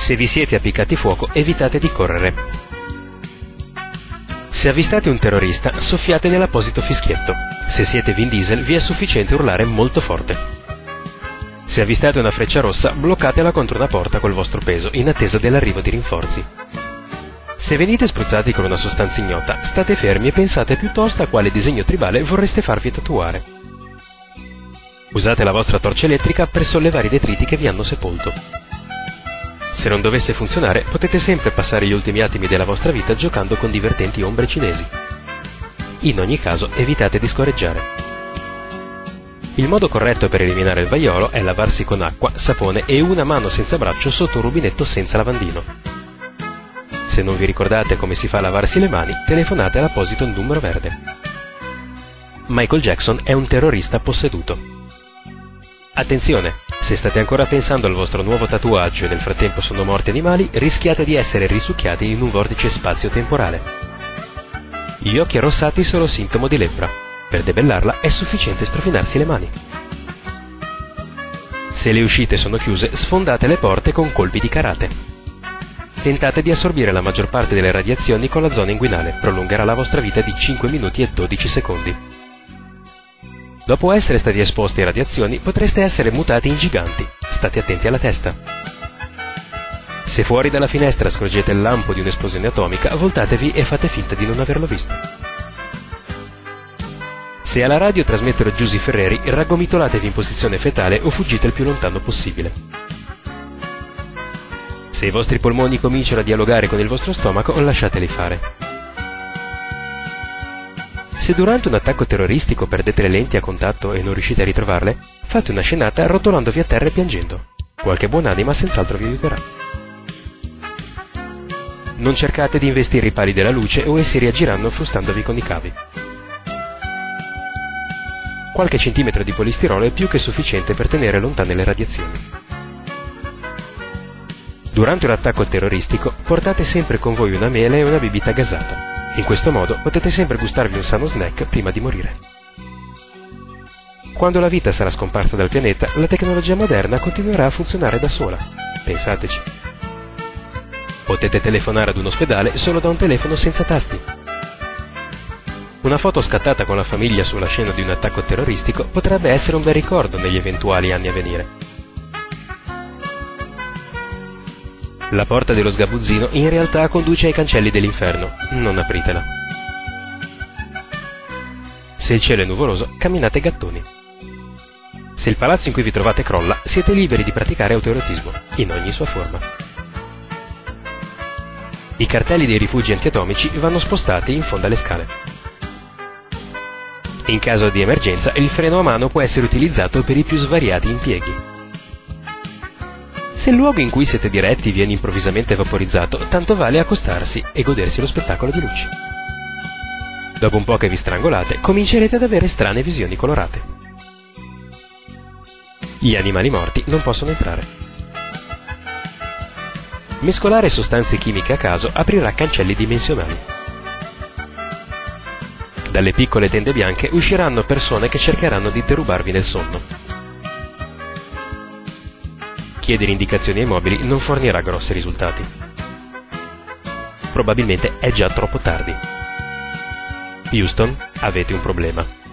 Se vi siete appiccati fuoco, evitate di correre. Se avvistate un terrorista, soffiate nell'apposito fischietto. Se siete Vin Diesel, vi è sufficiente urlare molto forte. Se avvistate una freccia rossa, bloccatela contro una porta col vostro peso, in attesa dell'arrivo di rinforzi. Se venite spruzzati con una sostanza ignota, state fermi e pensate piuttosto a quale disegno tribale vorreste farvi tatuare. Usate la vostra torcia elettrica per sollevare i detriti che vi hanno sepolto. Se non dovesse funzionare, potete sempre passare gli ultimi attimi della vostra vita giocando con divertenti ombre cinesi. In ogni caso, evitate di scorreggiare. Il modo corretto per eliminare il vaiolo è lavarsi con acqua, sapone e una mano senza braccio sotto un rubinetto senza lavandino. Se non vi ricordate come si fa a lavarsi le mani, telefonate all'apposito numero verde. Michael Jackson è un terrorista posseduto. Attenzione! Se state ancora pensando al vostro nuovo tatuaggio e nel frattempo sono morti animali, rischiate di essere risucchiati in un vortice spazio-temporale. Gli occhi arrossati sono sintomo di lebbra. Per debellarla è sufficiente strofinarsi le mani. Se le uscite sono chiuse, sfondate le porte con colpi di karate. Tentate di assorbire la maggior parte delle radiazioni con la zona inguinale, prolungherà la vostra vita di 5 minuti e 12 secondi. Dopo essere stati esposti a radiazioni, potreste essere mutati in giganti. State attenti alla testa. Se fuori dalla finestra scorgete il lampo di un'esplosione atomica, voltatevi e fate finta di non averlo visto. Se alla radio trasmettono Giusy Ferreri, raggomitolatevi in posizione fetale o fuggite il più lontano possibile. Se i vostri polmoni cominciano a dialogare con il vostro stomaco, lasciateli fare. Se durante un attacco terroristico perdete le lenti a contatto e non riuscite a ritrovarle, fate una scenata rotolandovi a terra e piangendo. Qualche buonanima senz'altro vi aiuterà. Non cercate di investire i pali della luce o essi reagiranno frustandovi con i cavi. Qualche centimetro di polistirolo è più che sufficiente per tenere lontane le radiazioni. Durante un attacco terroristico, portate sempre con voi una mela e una bibita gasata. In questo modo potete sempre gustarvi un sano snack prima di morire. Quando la vita sarà scomparsa dal pianeta, la tecnologia moderna continuerà a funzionare da sola. Pensateci. Potete telefonare ad un ospedale solo da un telefono senza tasti. Una foto scattata con la famiglia sulla scena di un attacco terroristico potrebbe essere un bel ricordo negli eventuali anni a venire. La porta dello sgabuzzino in realtà conduce ai cancelli dell'inferno, non apritela. Se il cielo è nuvoloso, camminate gattoni. Se il palazzo in cui vi trovate crolla, siete liberi di praticare autoerotismo, in ogni sua forma. I cartelli dei rifugi antiatomici vanno spostati in fondo alle scale. In caso di emergenza, il freno a mano può essere utilizzato per i più svariati impieghi. Se il luogo in cui siete diretti viene improvvisamente vaporizzato, tanto vale accostarsi e godersi lo spettacolo di luci. Dopo un po' che vi strangolate, comincerete ad avere strane visioni colorate. Gli animali morti non possono entrare. Mescolare sostanze chimiche a caso aprirà cancelli dimensionali. Dalle piccole tende bianche usciranno persone che cercheranno di derubarvi nel sonno. Chiedere indicazioni ai mobili non fornirà grossi risultati. Probabilmente è già troppo tardi. Houston, avete un problema.